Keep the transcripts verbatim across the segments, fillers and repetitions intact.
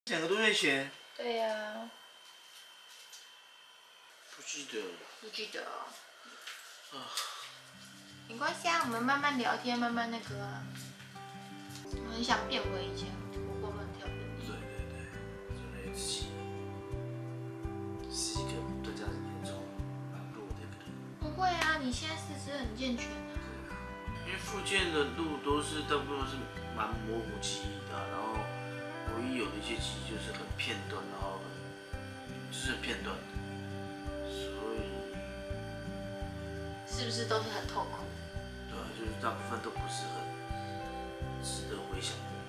两个多月前。 对呀、啊。 不记得了。 不记得哦。 啊。 没关系啊，我们慢慢聊天，慢慢那个啊。我很想变回以前活蹦乱跳的你。 对对对，就那自己是一个对家人严重蛮弱的一个人。 不会啊，你现在四肢很健全啊。 对啊，因为复健的路都是大部分都是蛮模糊记忆的，然后唯一有的一些记忆就是很片段，然后很就是很片段的，所以是不是都是很痛苦？ 对啊，就是大部分都不是很值得回想的。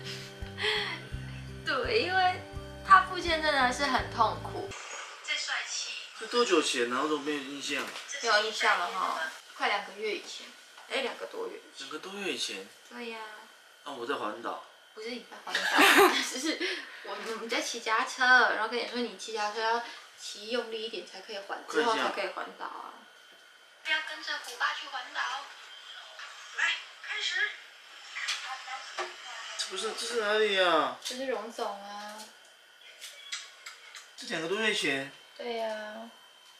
对，因为他复健真的是很痛苦。最帅气。 这多久前然后都没有印象？ 没有印象了哈，快两个月以前，哎，两个多月。 两个多月以前。 对呀、 啊。啊，我在环岛。 不是你在环岛，只是我我们在骑脚踏车，然后跟你说你骑脚踏车要骑用力一点才可以环，之后才可以环岛啊。不要跟着虎爸去环岛。来，开始。 这不是这是哪里呀、啊？ 这是荣总啊。 这两个多月前。 对呀、啊。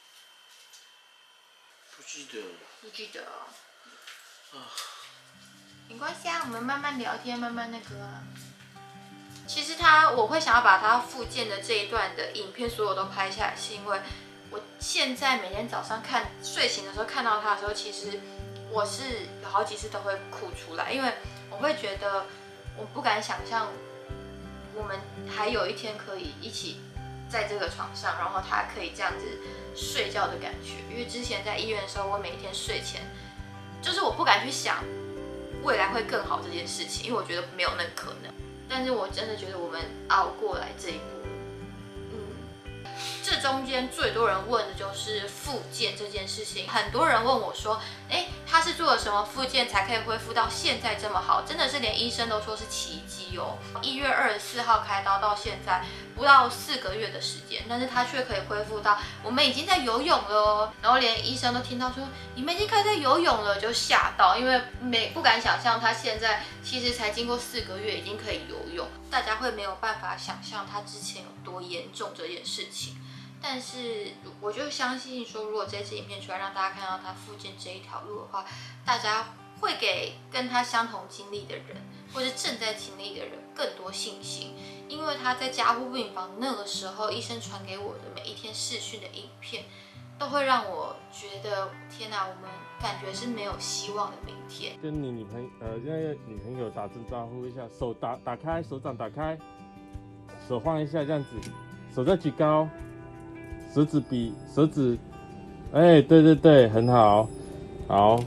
不记得了。 不记得哦。 啊。 没关系啊，我们慢慢聊天，慢慢那个啊。其实他，我会想要把他复健的这一段的影片所有都拍下来，是因为我现在每天早上看睡醒的时候看到他的时候，其实我是有好几次都会哭出来，因为我会觉得我不敢想象我们还有一天可以一起在这个床上，然后他可以这样子睡觉的感觉。因为之前在医院的时候，我每一天睡前就是我不敢去想未来会更好这件事情，因为我觉得没有那可能。但是我真的觉得我们熬过来这一步，嗯，这中间最多人问的就是复健这件事情。很多人问我说，哎，他是做了什么复健才可以恢复到现在这么好？真的是连医生都说是奇迹哦。一月二十四号开刀到现在不到四个月的时间，但是他却可以恢复到我们已经在游泳了哦。然后连医生都听到说你们已经开始在游泳了，就吓到，因为没不敢想象他现在其实才经过四个月已经可以游泳，大家会没有办法想象他之前有多严重这件事情。但是我就相信说，如果这支影片出来让大家看到他复健这一条路的话，大家会给跟他相同经历的人，或是正在经历的人更多信心。因为他在加护病房那个时候，医生传给我的每一天视讯的影片，都会让我觉得天哪，我们感觉是没有希望的明天。 跟你女朋友呃，现在女朋友打声招呼一下，手打打开，手掌打开，手放一下这样子，手再举高，手指比手指，哎，对对对，很好，好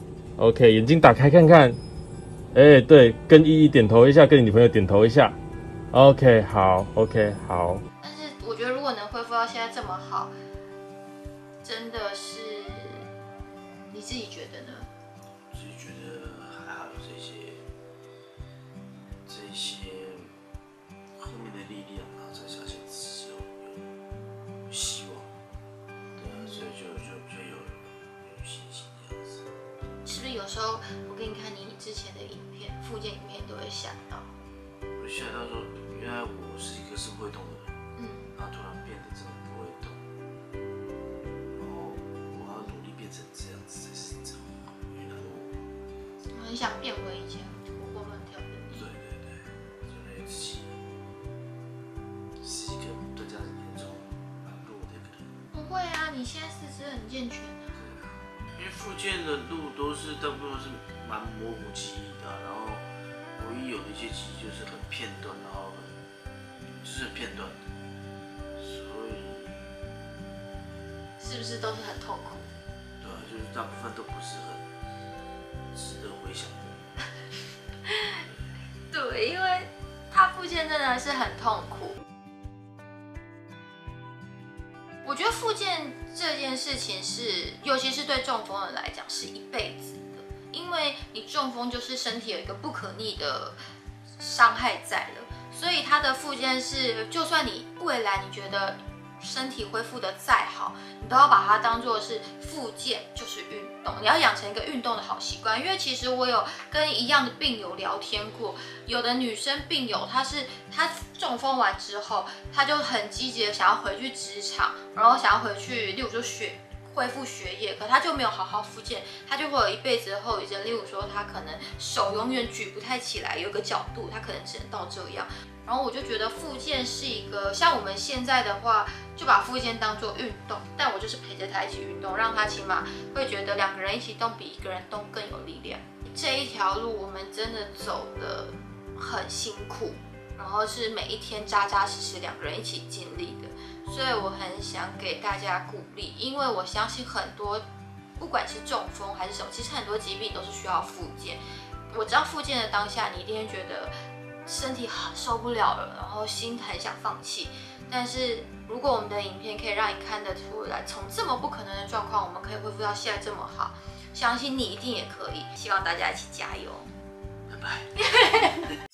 ，OK， 眼睛打开看看，哎，对，跟依依点头一下，跟你女朋友点头一下。OK， 好 ，OK， 好。 但是我觉得，如果能恢复到现在这么好，真的是你自己觉得呢？ 自己觉得还好，有这些这些后面的力量，然后再相信自己有有希望，对啊，所以就就比较有有信心这样子。 是不是有时候我给你看你之前的影片、复健影片，都会想到？ 我吓到说，原来我是一个是不会动的人， 嗯， 然后突然变得这么不会动，然后我要努力变成这样子才是这样。原来我， 我很想变回以前活蹦乱跳的你。 对对对，就那自己是一个对家人严重蛮弱的一个人。 不会啊，你现在四肢很健全啊。 因为复健的路都是大部分都是蛮模糊记忆的，然后唯一有的一些记忆就是很片段，然后很就是很片段的，所以是不是都是很痛苦？ 对啊，就是大部分都不是很值得回想的。 对，因为他复健真的是很痛苦。我觉得复健这件事情是，尤其是对中风的人来讲，是一辈子的，因为你中风就是身体有一个不可逆的伤害在了，所以它的复健是，就算你未来你觉得身体恢复的再好，你都要把它当做是复健，就是运动。你要养成一个运动的好习惯。因为其实我有跟一样的病友聊天过，有的女生病友她是她中风完之后，她就很积极的想要回去职场，然后想要回去，例如说学。恢复学业，可他就没有好好复健，他就会有一辈子的后遗症。例如说，他可能手永远举不太起来，有个角度，他可能只能到这样。然后我就觉得复健是一个，像我们现在的话，就把复健当做运动，但我就是陪着他一起运动，让他起码会觉得两个人一起动比一个人动更有力量。这一条路我们真的走得很辛苦，然后是每一天扎扎实实两个人一起经历的。所以我很想给大家鼓励，因为我相信很多，不管是中风还是什么，其实很多疾病都是需要复健。我知道复健的当下，你一定会觉得身体很受不了了，然后心很想放弃。但是如果我们的影片可以让你看得出来，从这么不可能的状况，我们可以恢复到现在这么好，相信你一定也可以。希望大家一起加油， 拜拜。